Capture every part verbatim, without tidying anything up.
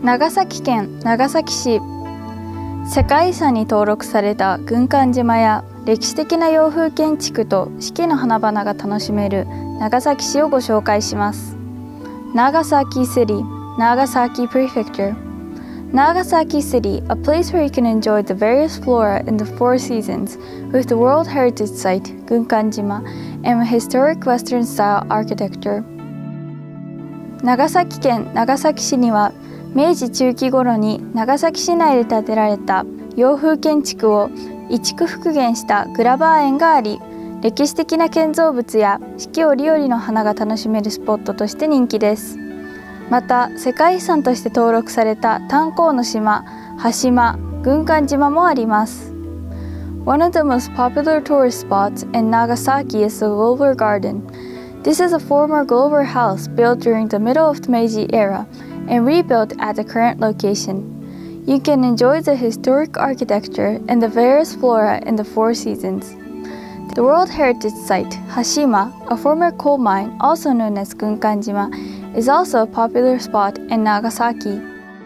長崎県長崎市。世界遺産に登録された軍艦島や歴史的な洋風建築と四季の花々が楽しめる長崎市をご紹介します。Nagasaki City, Nagasaki Prefecture. Nagasaki City, a place where you can enjoy the various flora in the four seasons with the World Heritage Site, Gunkanjima, and historic Western-style architecture. 長崎県長崎市には明治中期頃に長崎市内で建てられた洋風建築を移築復元したグラバー園があり、歴史的な建造物や四季折々の花が楽しめるスポットとして人気です。また世界遺産として登録された炭鉱の島、羽島、軍艦島もあります。One of the most popular tourist spots in Nagasaki is the Glover Garden. This is a former Glover house built during the middle of the Meiji era and rebuilt at the current location. You can enjoy the historic architecture and the various flora in the four seasons. The World Heritage Site, Hashima, a former coal mine also known as Gunkanjima, is also a popular spot in Nagasaki.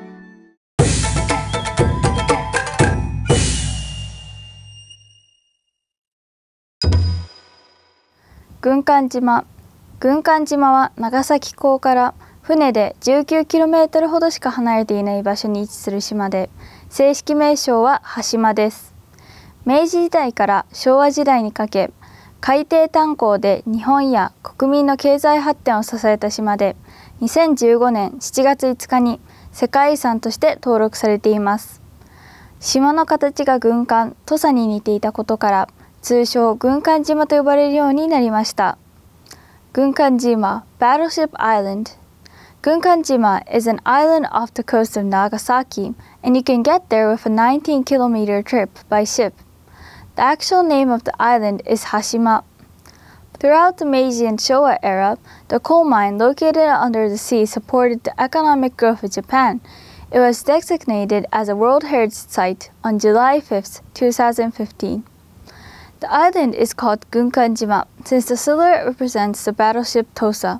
軍艦島。軍艦島は長崎港から船で じゅうきゅうキロメートル ほどしか離れていない場所に位置する島で、正式名称は羽島です。明治時代から昭和時代にかけ、海底炭鉱で日本や国民の経済発展を支えた島で、にせんじゅうごねんしちがついつかに世界遺産として登録されています。島の形が軍艦、土佐に似ていたことから、通称軍艦島と呼ばれるようになりました。Gunkanjima, Battleship Island.Gunkanjima is an island off the coast of Nagasaki, and you can get there with a nineteen kilometer trip by ship. The actual name of the island is Hashima. Throughout the Meiji and Showa era, the coal mine located under the sea supported the economic growth of Japan. It was designated as a World Heritage Site on July fifth, two thousand fifteen. The island is called Gunkanjima since the silhouette represents the battleship Tosa.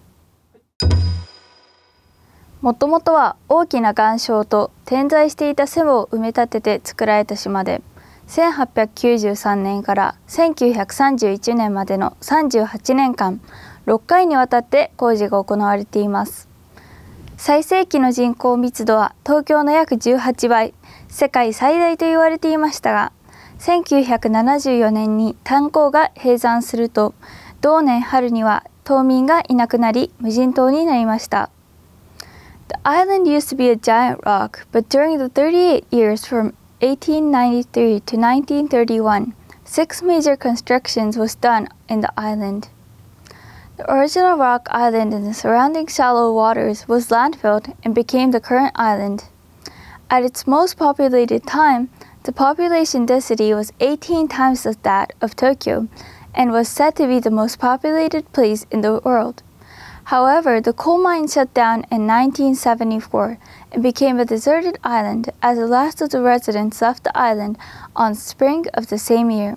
もともとは大きな岩礁と点在していた瀬を埋め立てて作られた島で、せんはっぴゃくきゅうじゅうさんねんからせんきゅうひゃくさんじゅういちねんまでのさんじゅうはちねんかん、ろっかいにわたって工事が行われています。最盛期の人口密度は東京の約じゅうはちばい、世界最大と言われていましたが、せんきゅうひゃくななじゅうよねんに炭鉱が閉山すると、同年春には島民がいなくなり無人島になりました。The island used to be a giant rock, but during the thirty-eight years from eighteen ninety-three to nineteen thirty-one, six major constructions was done in the island. The original rock island and the surrounding shallow waters was landfilled and became the current island. At its most populated time, the population density was eighteen times that of Tokyo and was said to be the most populated place in the world. However, the coal mine shut down in nineteen seventy-four and became a deserted island as the last of the residents left the island on spring of the same year.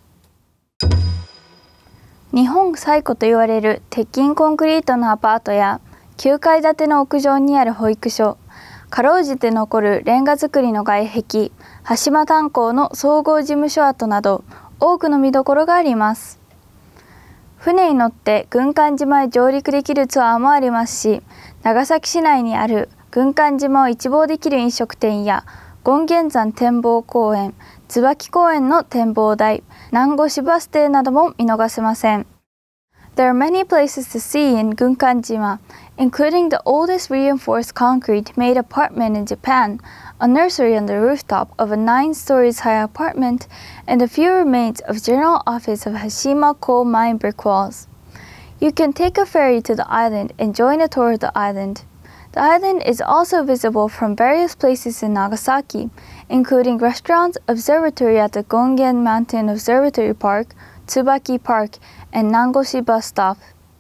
日本最古と言われる鉄筋コンクリートのアパートやきゅうかい建ての屋上にある保育所、かろうじて残るレンガ造りの外壁、羽島炭鉱の総合事務所跡など多くの見どころがあります。船に乗って軍艦島へ上陸できるツアーもありますし、長崎市内にある軍艦島を一望できる飲食店や権現山展望公園、椿公園の展望台、南越バス停なども見逃せません。There are many places to see in Gunkanjima, including the oldest reinforced concrete-made apartment in Japan, a nursery on the rooftop of a nine stories high apartment, and a few remains of general office of Hashima coal mine brick walls. You can take a ferry to the island and join a tour of the island. The island is also visible from various places in Nagasaki, including restaurants, observatory at the Gongen Mountain Observatory Park, Tsubaki Park, and Nangoshi Bus Stop.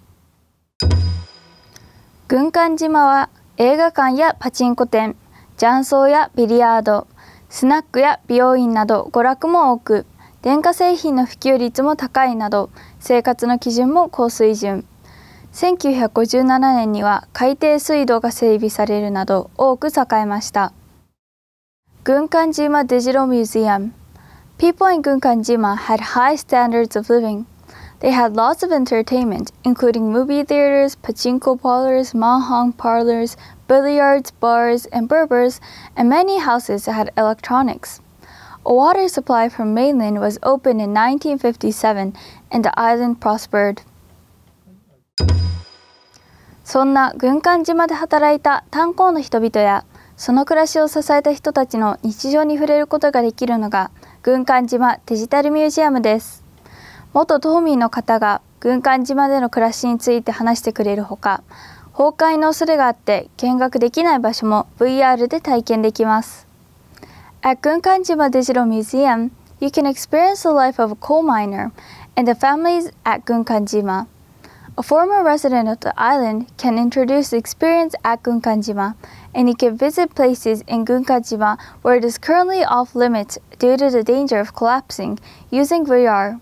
軍艦島は映画館やパチンコ店、雀荘やビリヤード、スナックや美容院など娯楽も多く、電化製品の普及率も高いなど、生活の基準も高水準。 せんきゅうひゃくごじゅうななねんには海底水道が整備されるなど多く栄えました。軍艦島 Digital Museum. People in Gunkanjima had high standards of living. They had lots of entertainment, including movie theaters, pachinko parlors, mahjong parlors, billiards, bars, and berbers, and many houses that had electronics. A water supply from mainland was opened in nineteen fifty-seven, and the island prospered. そんな軍艦島で働いた炭鉱の人々やその暮らしを支えた人たちの日常に触れることができるのが軍艦島デジタルミュージアムです。元島民の方が軍艦島での暮らしについて話してくれるほか、崩壊の恐れがあって見学できない場所も ブイアール で体験できます。At Gunkanjima Digital Museum, you can experience the life of a coal miner and the families at Gunkanjima. A former resident of the island can introduce the experience at Gunkanjima, and you can visit places in Gunkanjima where it is currently off limits due to the danger of collapsing using ブイアール.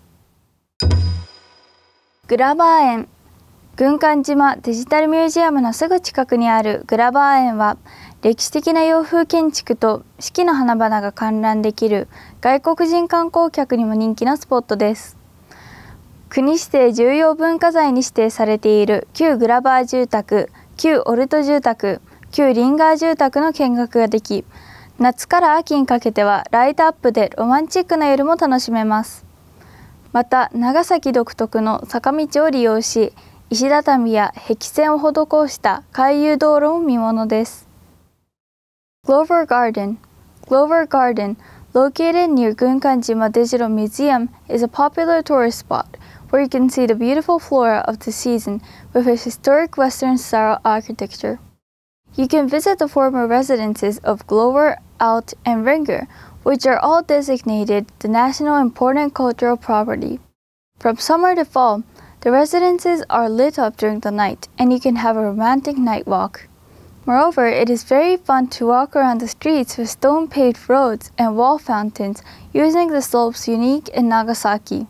グラバー園。軍艦島デジタルミュージアムのすぐ近くにあるグラバー園は、歴史的な洋風建築と四季の花々が観覧できる外国人観光客にも人気のスポットです。国指定重要文化財に指定されている旧グラバー住宅、旧オルト住宅、旧リンガー住宅の見学ができ、夏から秋にかけてはライトアップでロマンチックな夜も楽しめます。また、長崎独特の坂道を利用し、石畳や壁線を施した回遊道路も見ものです。Glover Garden. Glover Garden, located near Gunkanjima Digital Museum, is a popular tourist spot where you can see the beautiful flora of the season with its historic Western-style architecture. You can visit the former residences of Glover, Alt, and Ringer, which are all designated the National Important Cultural Property. From summer to fall, the residences are lit up during the night, and you can have a romantic night walk. Moreover, it is very fun to walk around the streets with stone-paved roads and wall fountains using the slopes unique in Nagasaki.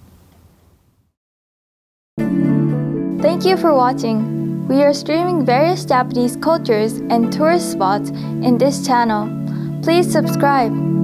Thank you for watching. We are streaming various Japanese cultures and tourist spots in this channel. Please subscribe.